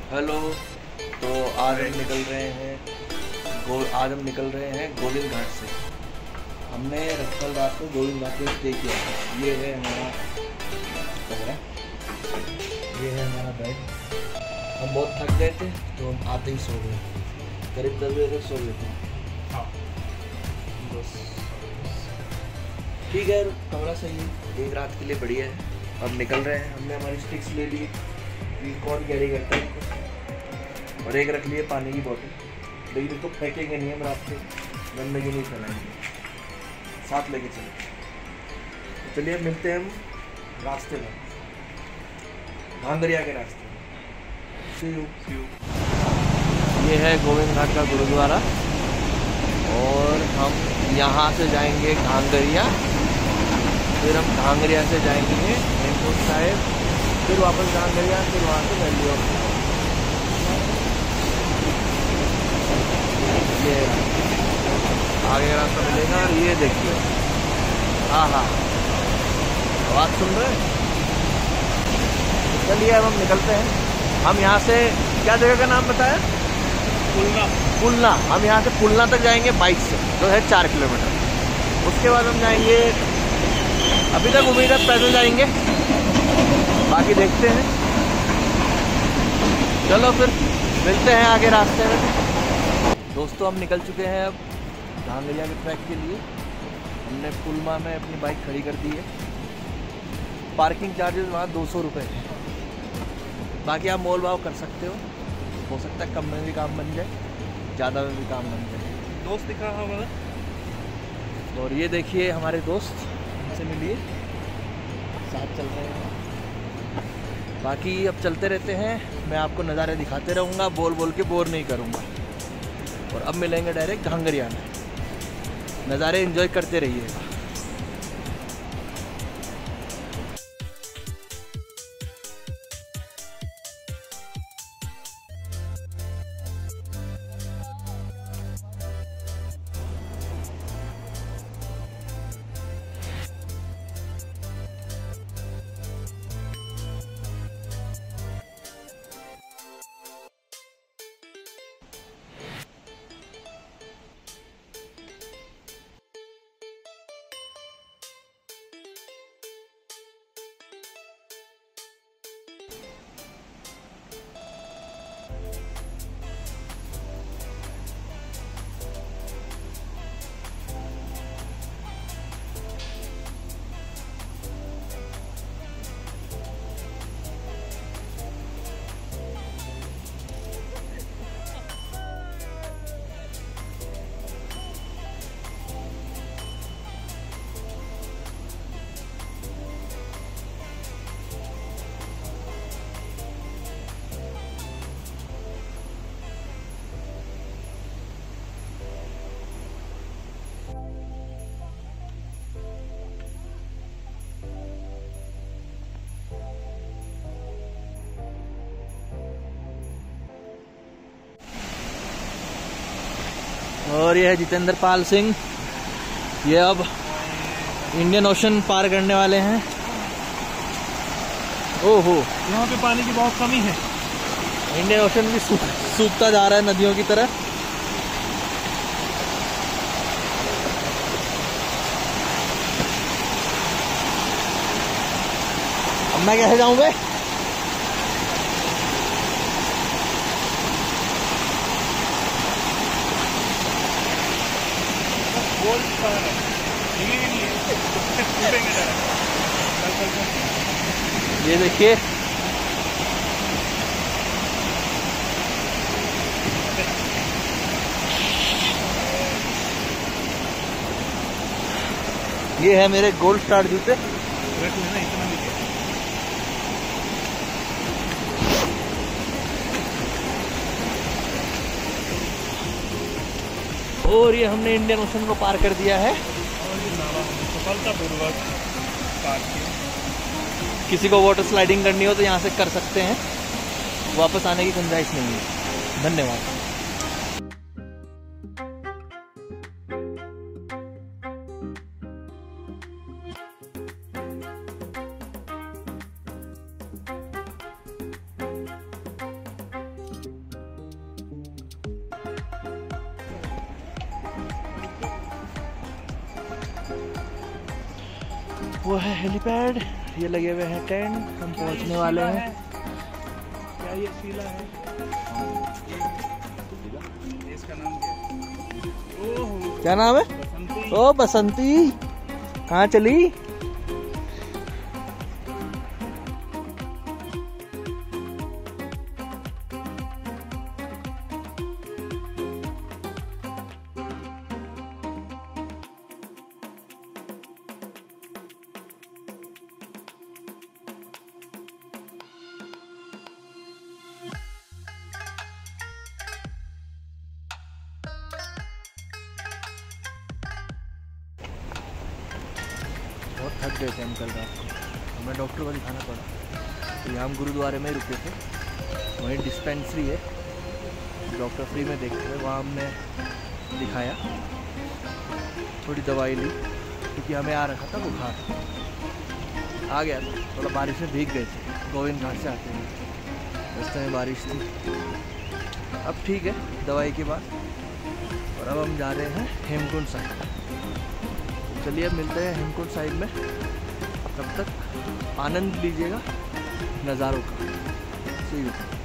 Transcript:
Hello. तो आज हम निकल रहे हैं गोविंद घाट से। हमने कल रात को गोविंद घाट में स्टे किया था। ये है हमारा कमरा, ये है हमारा बेड। हम बहुत थक गए थे तो हम आते ही सो गए, करीब 10 बजे तक सो गए थे। हाँ बस ठीक है, कमरा सही है, एक रात के लिए बढ़िया है। अब निकल रहे हैं। हमने हमारी स्टिक्स ले ली, ये कौन कैरी करता है इनको, और एक रख लिए पानी की बोतल। लेकिन इसको फेंकेंगे नहीं हम, रात को गंदगी नहीं फैलाएंगे, साथ लेके चले। तो चलिए मिलते हैं हम रास्ते में, घांगरिया के रास्ते में। See you. ये है गोविंद घाट का गुरुद्वारा और हम यहाँ से जाएंगे घांगरिया, फिर हम घांगरिया से जाएंगे हेमकुंड साहिब, फिर वापस घांगरिया, फिर वहाँ से वैली ऑफ। ये आगे का रास्ता मिलेगा। और ये देखिए, हाँ आवाज़ सुन रहे हैं। चलिए अब हम निकलते हैं। हम यहाँ से, क्या जगह का नाम बताया? पुलना। हम यहाँ से पुलना तक जाएंगे बाइक से, जो है 4 किलोमीटर। उसके बाद हम जाएंगे, अभी तक उम्मीद है पैदल जाएंगे, बाकी देखते हैं। चलो फिर मिलते हैं आगे रास्ते में। दोस्तों हम निकल चुके हैं अब घांगरिया के ट्रैक के लिए। हमने पुलमा में अपनी बाइक खड़ी कर दी है। पार्किंग चार्जेस वहाँ 200 रुपये है। बाकी आप मोल भाव कर सकते हो सकता है कम में भी काम बन जाए, ज़्यादा में भी काम बन जाए। दोस्त दिख रहा हमारा। और ये देखिए हमारे दोस्त, इनसे मिलिए, साथ चल रहे हैं। बाकी अब चलते रहते हैं, मैं आपको नज़ारे दिखाते रहूँगा, बोल बोल के बोर नहीं करूँगा। और अब मिलेंगे डायरेक्ट घांगरिया में, नज़ारे एंजॉय करते रहिएगा। और ये है जितेंद्र पाल सिंह, ये अब इंडियन ओशन पार करने वाले हैं। ओहो, यहाँ पे पानी की बहुत कमी है। इंडियन ओशन भी सूखता जा रहा है नदियों की तरह। अब मैं कैसे जाऊंगा? ये देखिए, ये है मेरे गोल्ड स्टार जूते। और ये हमने इंडियन ओशन को पार कर दिया है। सफलतापूर्वक पार किया। किसी को वाटर स्लाइडिंग करनी हो तो यहाँ से कर सकते हैं, वापस आने की गुंजाइश नहीं है। धन्यवाद। वो है हेलीपैड, ये लगे हुए हैं टेंट, हम पहुंचने वाले हैं। क्या ये शीला है? इसका नाम क्या है? ओहो, क्या नाम है? बसंती। ओ बसंती, कहाँ चली? बहुत थक गए थे हम कल रात को, हमें डॉक्टर को दिखाना पड़ा। तो यहाँ हम गुरुद्वारे में ही रुके थे, वहीं डिस्पेंसरी है, डॉक्टर फ्री में देखते हैं, वहाँ हमने दिखाया, थोड़ी दवाई ली क्योंकि हमें आ रखा था बुखार, आ गया था। थोड़ा बारिश में भीग गए थे, गोविंद घाट से आते हैं, रास्ते में बारिश थी। अब ठीक है दवाई के बाद, और अब हम जा रहे हैं हेमकुंड साहिब। चलिए अब मिलते हैं हेमकुंड साहिब में, तब तक आनंद लीजिएगा नज़ारों का। See you.